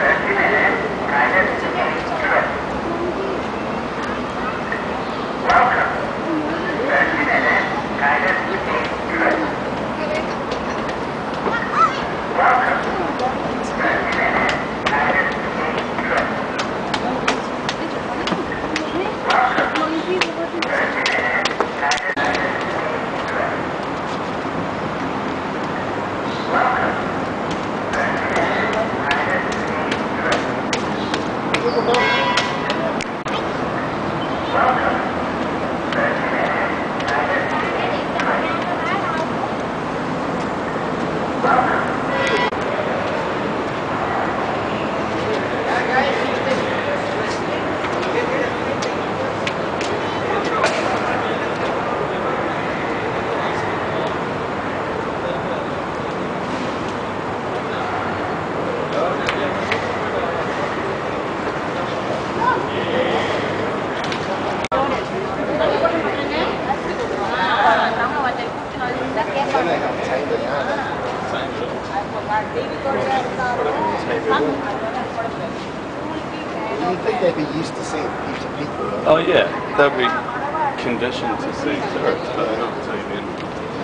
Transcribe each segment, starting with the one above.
You'd think they'd be used to seeing heaps of people. Oh yeah, they'll be conditioned to see turrets, but they're not taken in.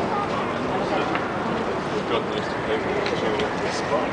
We've got used to people showing up this spot.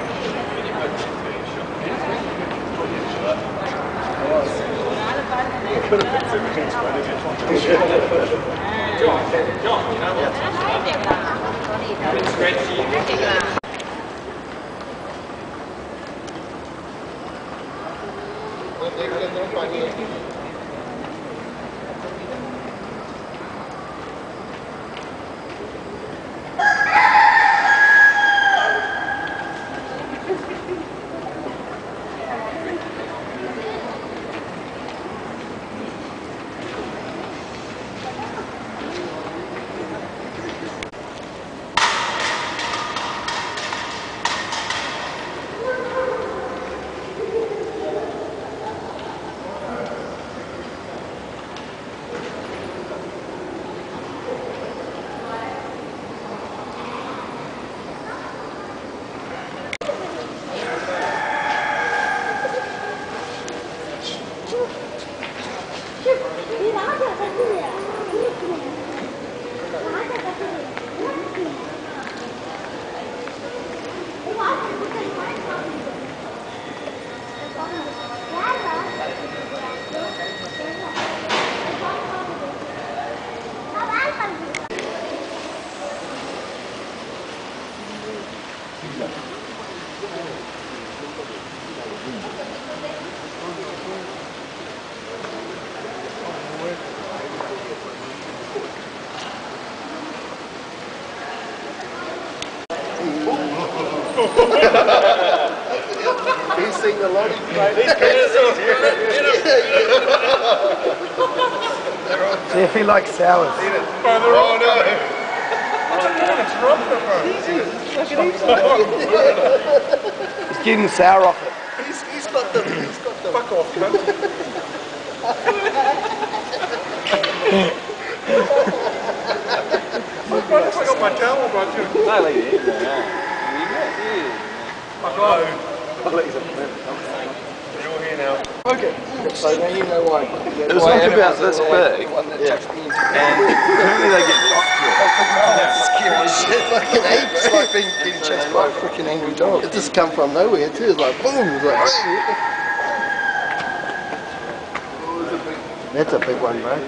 He's seen a lot of See if he likes sours. Oh no! He's getting sour off it. He's got the fuck off, man. I got my towel brought you. No, leave it in there. Fuck off. We're all here now. Okay. So now you know why. It was like about this big, and apparently they get locked with. Scary shit. Fucking apes. It's like being chased by a freaking angry dog. It just come from nowhere too. It's like boom. It's like. That's a big one, bro.